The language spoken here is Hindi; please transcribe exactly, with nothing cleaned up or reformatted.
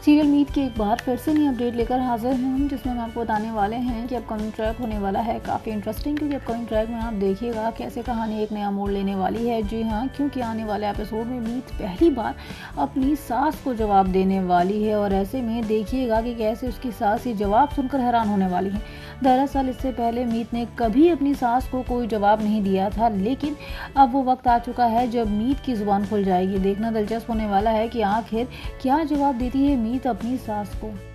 सीरियल मीत की एक बार फिर से नई अपडेट लेकर हाजिर हैं हम, जिसमें हम आपको बताने वाले हैं कि अपकमिंग ट्रैक होने वाला है काफ़ी इंटरेस्टिंग, क्योंकि अपकमिंग ट्रैक में आप देखिएगा कैसे कहानी एक नया मोड़ लेने वाली है। जी हाँ, क्योंकि आने वाले एपिसोड में मीत पहली बार अपनी सास को जवाब देने वाली है और ऐसे में देखिएगा कि कैसे उसकी सास ये जवाब सुनकर हैरान होने वाली है। दरअसल इससे पहले मीत ने कभी अपनी सास को कोई जवाब नहीं दिया था, लेकिन अब वो वक्त आ चुका है जब मीत की जुबान खुल जाएगी। देखना दिलचस्प होने वाला है कि आखिर क्या जवाब देती है मीत अपनी सास को।